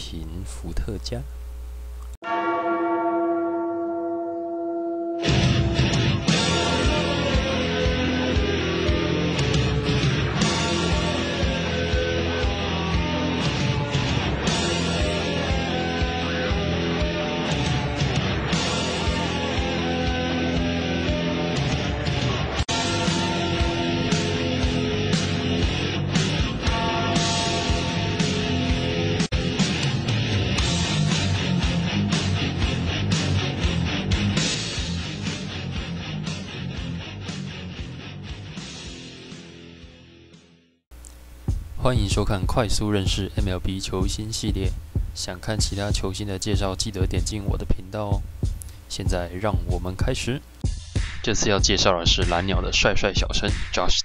庭伏特加。欢迎收看快速认识 MLB 球星系列，想看其他球星的介绍，记得点进我的频道哦。现在让我们开始。这次要介绍的是蓝鸟的帅帅小生 Josh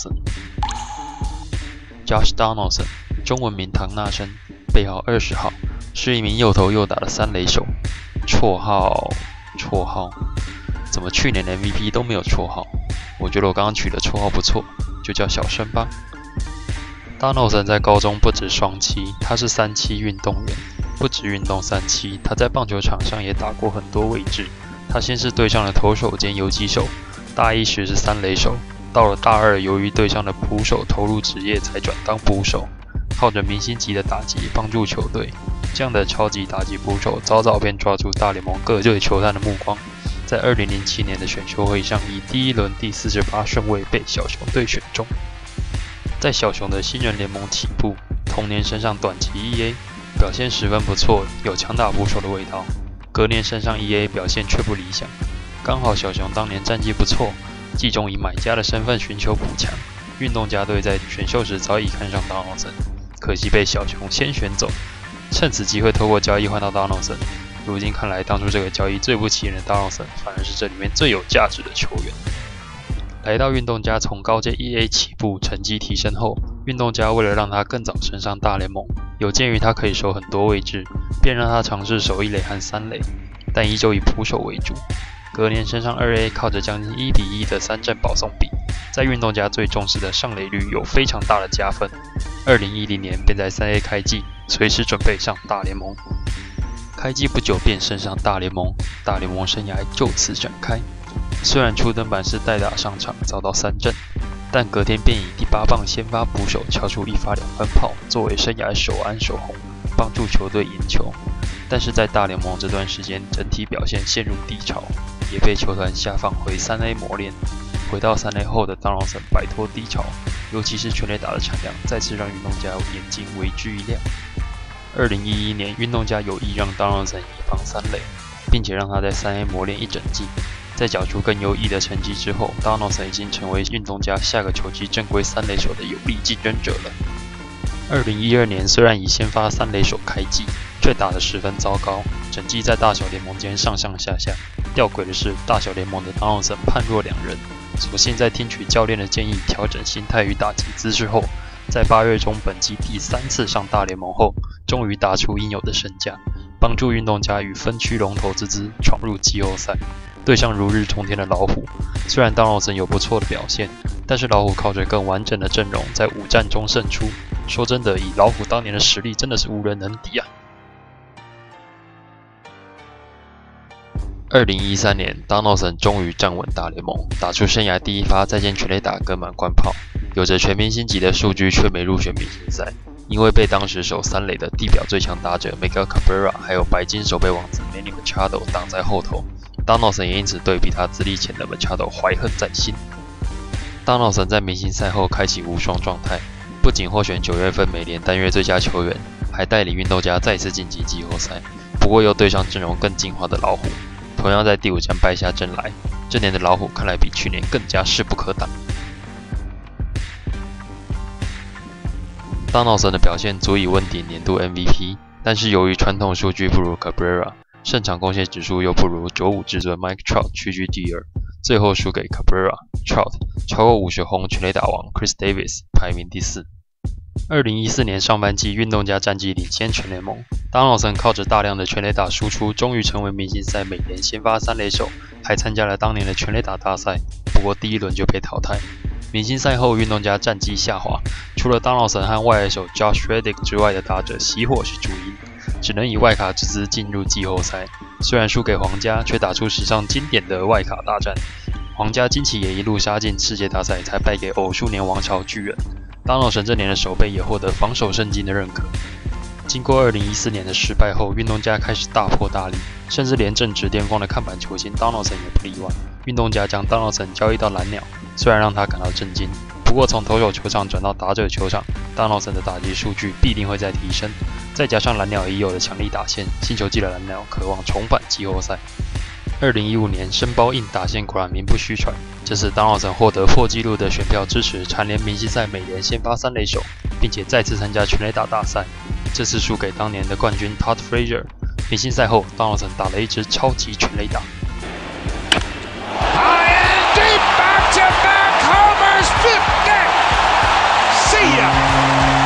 Donaldson。Josh Donaldson， 中文名唐纳生，背号20号，是一名又投又打的三垒手。绰号，怎么去年的 MVP 都没有绰号？我觉得我刚刚取的绰号不错，就叫小生吧。Donaldson 在高中不止双七，他是3-7运动员，不止运动3-7，他在棒球场上也打过很多位置。他先是对上了投手兼游击手，大一时是三垒手，到了大二由于对上了捕手投入职业才转当捕手，靠着明星级的打击帮助球队。这样的超级打击捕手早早便抓住大联盟各队球探的目光，在2007年的选秀会上以第一轮第48顺位被小熊队选中。在小熊的新人联盟起步，同年升上短期 EA， 表现十分不错，有强打捕手的味道。隔年升上 EA， 表现却不理想。刚好小熊当年战绩不错，季中以买家的身份寻求补强。运动家队在选秀时早已看上 Donaldson， 可惜被小熊先选走。趁此机会透过交易换到 Donaldson， 如今看来当初这个交易最不起眼的 Donaldson， 反而是这里面最有价值的球员。来到运动家，从高阶 EA 起步，成绩提升后，运动家为了让他更早升上大联盟，有鉴于他可以守很多位置，便让他尝试守一垒和三垒，但依旧以捕手为主。隔年升上2A， 靠着将近1-1的3振保送比，在运动家最重视的上垒率有非常大的加分。2010年便在3A 开季，随时准备上大联盟。开季不久便升上大联盟，大联盟生涯就此展开。虽然初登板是代打上场遭到3振，但隔天便以第8棒先发捕手敲出1发2分炮，作为生涯首安首轰，帮助球队赢球。但是在大联盟这段时间，整体表现陷入低潮，也被球团下放回3A 磨练。回到3A 后的 Donaldson 摆脱低潮，尤其是全垒打的产量再次让运动家眼睛为之一亮。2011年，运动家有意让 Donaldson 移防三垒，并且让他在3A 磨练一整季。在缴出更优异的成绩之后， Donaldson 已经成为运动家下个球季正规三垒手的有力竞争者了。2012年虽然以先发三垒手开季，却打得十分糟糕，整季在大小联盟间上上下下。吊诡的是，大小联盟的 Donaldson 判若两人，所幸在听取教练的建议，调整心态与打击姿势后，在8月中本季第3次上大联盟后，终于打出应有的身价，帮助运动家与分区龙头之姿闯入季后赛。对上如日中天的老虎，虽然 Donaldson 有不错的表现，但是老虎靠着更完整的阵容，在5战中胜出。说真的，以老虎当年的实力，真的是无人能敌啊！2013年 ，Donaldson 终于站稳大联盟，打出生涯第1发再见全垒打跟满贯炮，有着全明星级的数据，却没入选明星赛，因为被当时守三垒的地表最强打者 Miguel Cabrera 还有白金守备王子 Manny Machado 挡在后头。Donaldson 也因此对比他资历浅的 Machado 怀恨在心。Donaldson 在明星赛后开启无双状态，不仅获选9月份美联单月最佳球员，还带领运动家再次晋级季后赛。不过又对上阵容更进化的老虎，同样在第5战败下阵来。这年的老虎看来比去年更加势不可挡。Donaldson 的表现足以问鼎年度 MVP， 但是由于传统数据不如 Cabrera，胜场贡献指数又不如95至尊 Mike Trout 屈居第2，最后输给 Cabrera。Trout 超过50轰全垒打王 Chris Davis 排名第4。2014年上半季，运动家战绩领先全联盟。Donaldson 靠着大量的全垒打输出，终于成为明星赛美联先发三垒手，还参加了当年的全垒打大赛，不过第1轮就被淘汰。明星赛后，运动家战绩下滑，除了 Donaldson 和外野手 Josh Reddick 之外的打者熄火是主因。 只能以外卡之姿进入季后赛。虽然输给皇家，却打出史上经典的外卡大战。皇家惊奇也一路杀进世界大赛，才败给偶数年王朝巨人。Donaldson 这年的守备也获得防守圣经的认可。经过2014年的失败后，运动家开始大破大立，甚至连正值巅峰的看板球星 Donaldson 也不例外。运动家将 Donaldson 交易到蓝鸟，虽然让他感到震惊，不过从投手球场转到打者球场 ，Donaldson 的打击数据必定会再提升。再加上蓝鸟已有的强力打线，新球季的蓝鸟渴望重返季后赛。2015年申包硬打线果然名不虚传，这次 Donaldson 获得破纪录的选票支持，蝉联明星赛美联先发三垒手，并且再次参加全垒打大赛。这次输给当年的冠军 Todd Frazier。明星赛后 ，Donaldson 打了一支超级全垒打。 High and deep, back-to-back homers, 50. See ya.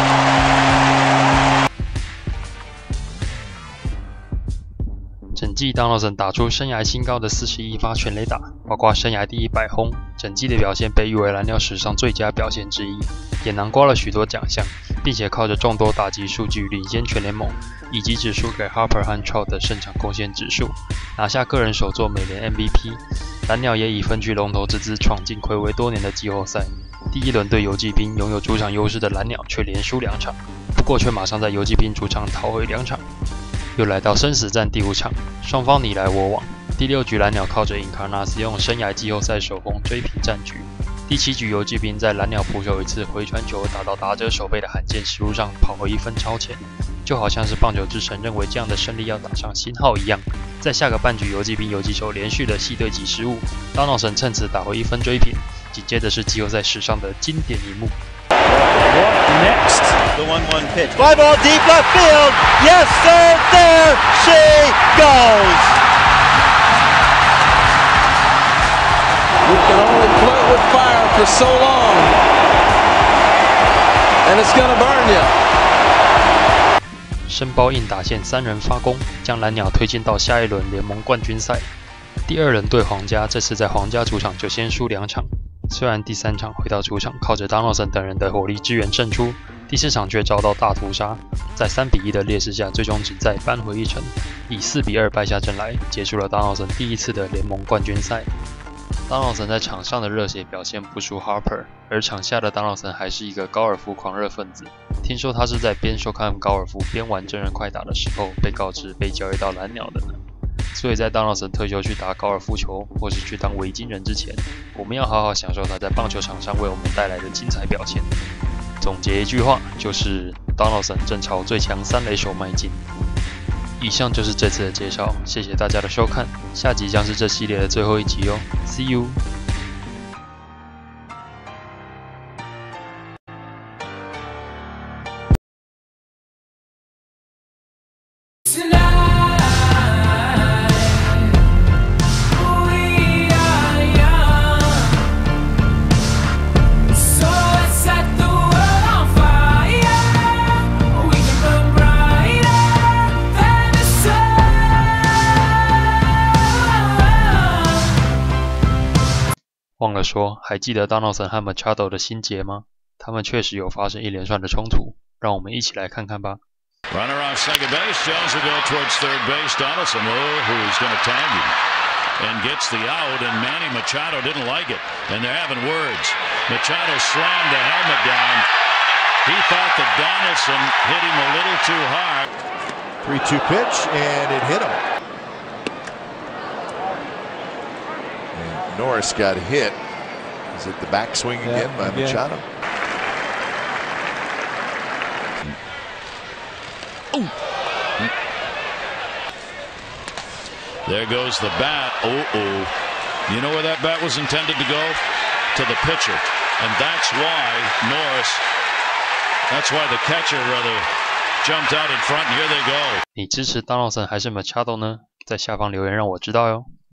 整季 Donaldson 打出生涯新高的41发全垒打，包括生涯第100轰。整季的表现被誉为蓝鸟史上最佳表现之一，也囊括了许多奖项，并且靠着众多打击数据领先全联盟，以及只输给 Harper 和 Trout 的胜场贡献指数，拿下个人首座美联 MVP。蓝鸟也以分居龙头之姿闯进睽违多年的季后赛。第一轮对游骑兵拥有主场优势的蓝鸟却连输2场，不过却马上在游骑兵主场讨回2场。又来到生死战第5场，双方你来我往。第6局蓝鸟靠着Encarnacion生涯季后赛首轰追平战局。第7局游骑兵在蓝鸟捕手一次回传球打到打者手背的罕见失误上跑回1分超前，就好像是棒球之神认为这样的胜利要打上星号一样。在下个半局游骑兵游击手连续的系对击失误 ，Donaldson 趁此打回1分追平，紧接着是季后赛史上的经典一幕。 What next? The 1-1 pitch. Fly ball deep left field. Yes, sir. There she goes. You can only play with fire for so long, and it's gonna burn you. 申包硬打线3人发功，将蓝鸟推进到下一轮联盟冠军赛。第2轮对皇家，这次在皇家主场就先输2场。虽然第3场回到主场，靠着 Donaldson 等人的火力支援胜出，第4场却遭到大屠杀，在3比1的劣势下，最终只再扳回一城，以4比2败下阵来，结束了 Donaldson 第一次的联盟冠军赛。Donaldson 在场上的热血表现不输 Harper， 而场下的 Donaldson 还是一个高尔夫狂热分子。听说他是在边收看高尔夫边玩真人快打的时候，被告知被交易到蓝鸟的呢。所以在 Donaldson 退休去打高尔夫球，或是去当维京人之前，我们要好好享受他在棒球场上为我们带来的精彩表现。总结一句话，就是 Donaldson 正朝最强三垒手迈进。以上就是这次的介绍，谢谢大家的收看，下集将是这系列的最后一集哦 ，See you。忘了说，还记得 Donaldson 和 Machado 的心结吗？他们确实有发生一连串的冲突，让我们一起来看看吧。 Runner on second base, Jones will go towards third base. Donaldson, who's going to tag him, and gets the out. And Manny Machado didn't like it, and they're having words. Machado slammed the helmet down. He thought that Donaldson hit him a little too hard. 3-2 pitch, and it hit him. Norris got hit. Is it the backswing again by Machado? Ooh. There goes the bat. You know where that bat was intended to go? To the pitcher. And that's why Norris, that's why the catcher rather jumped out in front. And here they go. 你支持 Donaldson 还是 Machado 呢？在下方留言让我知道哟。